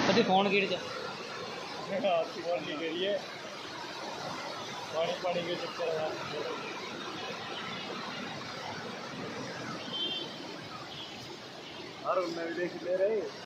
अभी फोन गिर जा आपकी फोन नहीं गिरी है, पानी पानी के चक्कर है। और उनमें भी देख ले रहे